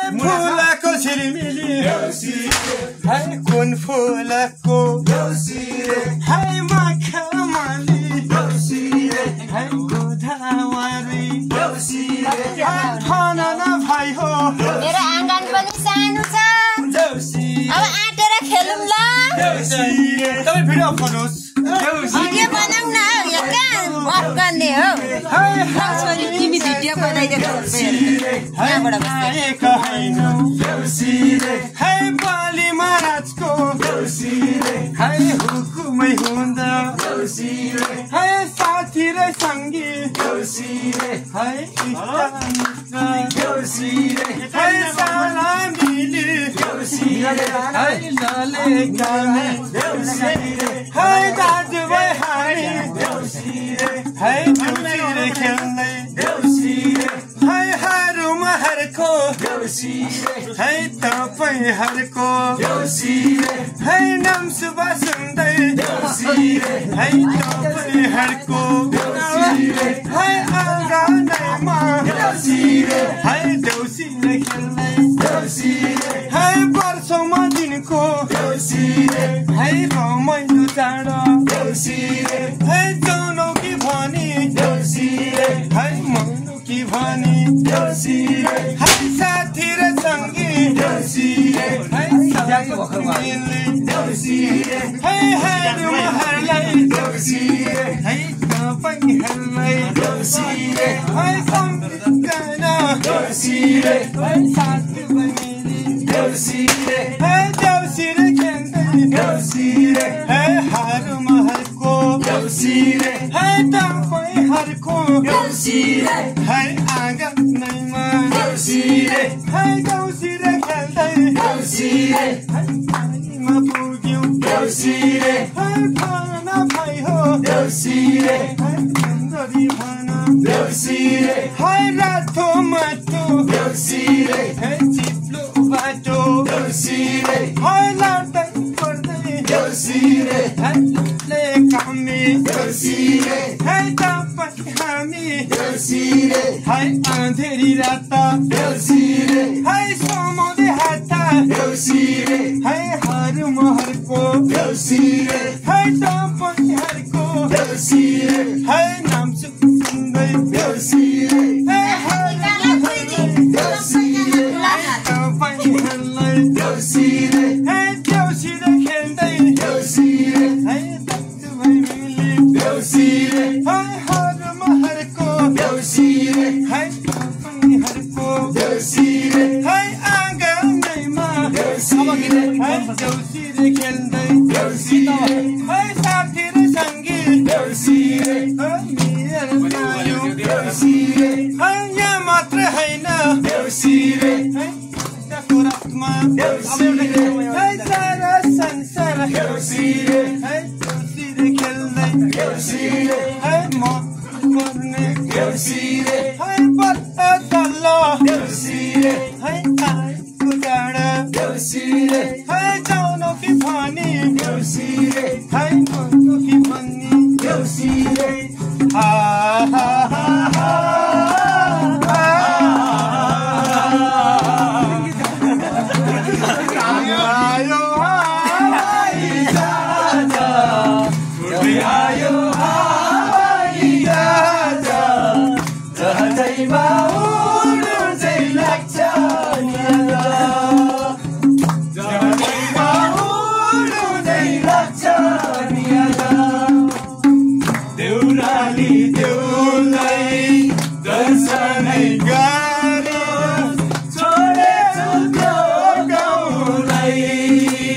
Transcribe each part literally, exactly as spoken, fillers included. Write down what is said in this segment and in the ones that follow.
फुलको छिरिमिली हाय कुन फुलको हाय मखमली हाय गोदावरी हाय खाना न भाइ हो मेरो आँगन पनि सानो छ अब आँटेर खेलौँ ल तपाईँ भिडियो गर्नुहोस् भिडियो बनाऊ न यहाँ कहाँ अफ गर्ने हो छोरी तिमी भिडियो बनाइदिएको यहाँबाट हाय बाली महाराजको हाय हुकुमै हुँदा हाय साथी र सङ्गी हाय हाय साला मिली हाय लाले कामे हाय दाजुभाइ हाय हाय देउसीर खेल्दै हाय हारुमाहरूको हाय तपाईँहरूको हाय नाम सुबा सुन्दै हाय तपाईँहरूको हाय आँगनमा हाय देउसीर खेल्दै हाय वर्षौमा दिनको हाय रमाइलो चाँडो हाय चौनौकी भनी हाय मौनौकी भनी हाय साथी र सङ्गी हाय हाय हारुमाहरूलाई हाय तपाईँहरूलाई हाय सम्झना हाय साथी बहिनी हाय देउसीर खेल्दै हाय हारुमाहरूको हाय तपाईँहरूको हाय आँगनैमा हाय देउसीर खेल्दै हाय पानीमा पुग्यौँ हाय खाना भाइ हो हाय सुन्दरी भन हाय रातो माटो हाय चिप्लो बाटो हाय लाटै पर्दै हाय लुले कामी हाय तपाईँ हामी हाय अँधेरी रात हाय समाउँदै हात हाय हारुमहरूको हाय तपाईँहरूको हाय नाम सुन्दै हाय तपाईँहरूलाई हाय देउसीर खेल्दै हाय दाजुभाइ मिली हाय हारुमाहरूको हाय तपाईँहरूको हाय आँगनैमा हाय देउसीर खेल्दै हाय साथी र सङ्गी हाय यहाँ मात्र होइन रातमा हाय सारा संसार हाय देउसीर खेल्दै हाय म पर्ने हाय बत्ता तल्लो हाय आएको डाँडा हाय चौनौकी भनी हाय मौनौकी भनी हा हा हा हा छोडेछु त्यो गाउँलाई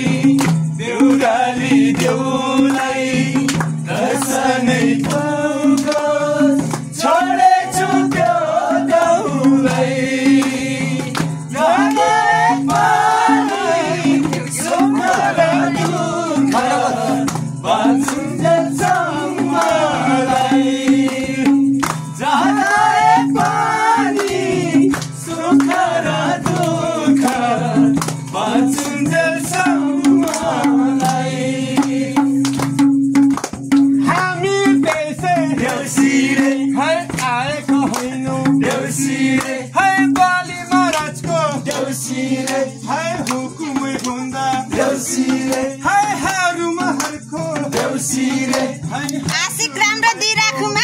देउसीले हाय हुकुमै हुँदा देउसीले हाय हारुमा हर्को देउसीले हाय आशिक राम्रो दिइराखुमा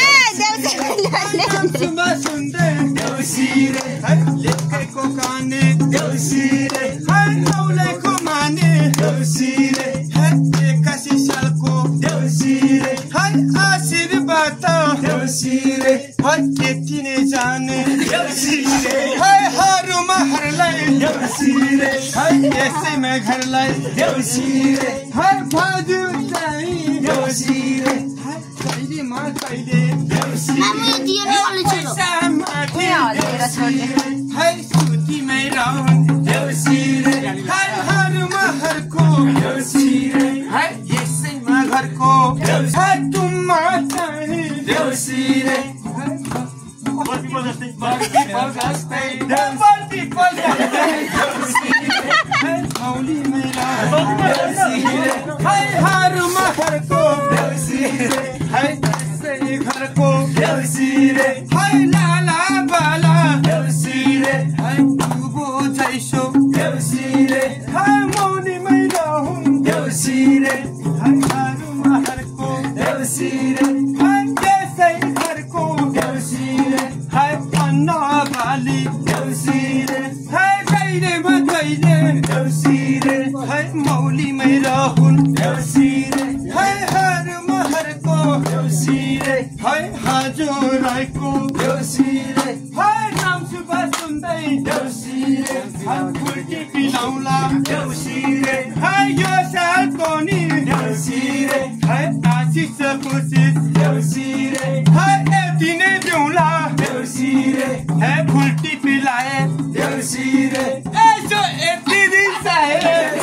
सुमा सुन्दै देउसीले हाय लेखैको काने देउसीले हाय नौलेको माने देउसीले हाय एकासी सालको देउसीले हाय आशीर्वाद देउसीले हाय त्यति नै जाने देउसीले हाय हारुमा हरलाई देउसीले हाय यसैमा घरलाई देउसीले हाय भाजु चाहिँ देउसीले हाय कहिले मा कहिले देउसीले मामु दियो नि अलि छोरो सामाथि हालेर छोड्ने हाय सुतिमै रहन् देउसीले हाय हारुमा हरको देउसीले हाय यसैमा घरको हाय तुममा चाहिँ देउसीले बर्ती बजस्तै बर्ती बजस्तै बर्ती बजस्तै हाय मौलीमै रहन् देउसीले हाय हारुमा हरको देउसीले हाय यसै घरको देउसीले हाय लाला बाला देउसीले हाय दुबो छैसो देउसीले हाय मौनीमै रहौँ देउसीले हाय हारुमा हरको देउसीले हाय यसै घरको देउसीले हाय अन्ना बाली देउसीले हाय कहिलेमा कहिले देउसीले हाय मौलीमै रहौँ देउसीले हाय हारुमा हरको देउसीले हाय हजुरको देउसीले हाय नाम सुबा सुन्दै देउसीले हाय फुल्टी पिलाउला देउसीले हाय यो सालको नि देउसीले हाय आशिष कोसिस देउसीले हाय यति नै दिउँला देउसीले हाय फुल्टी पिलाए देउसीले यसो यति दिन चाहे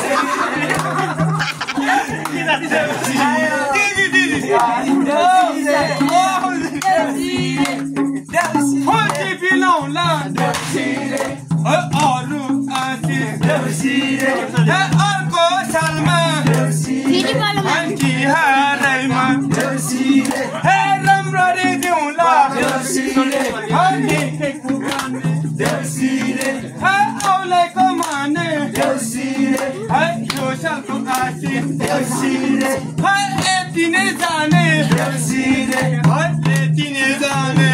दिदी दिदी फुल्टी पिलाउला देउसीले अरू आशिष देउसीले अर्को सालमा हारैमा देउसीले हे राम्ररी दिउँला देउसीले निकैको माने देउसीले हे औलेको माने देउसीले हे यो सालको आशिष देउसीले हे यति नै जाने देउसीले हे यति नै जाने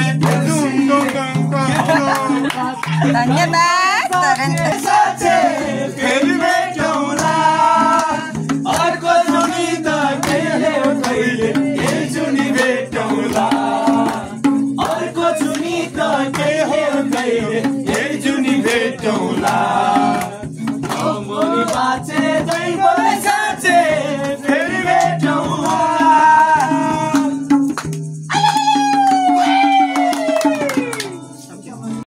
धन्यवाद फेरि भेटौँला अर्को जुनी त कहिले कहिले ए जुनी भेटौँला अर्को जुनी त कहिले कहिले ए जुनी भेटौँला मोनी बाचे दै